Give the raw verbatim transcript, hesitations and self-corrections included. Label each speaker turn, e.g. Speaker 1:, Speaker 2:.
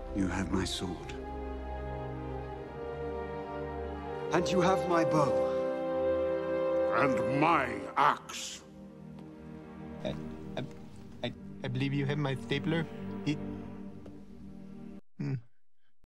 Speaker 1: You have my sword. And you have my bow.
Speaker 2: And my axe.
Speaker 3: I, I, I, I believe you have my stapler. He,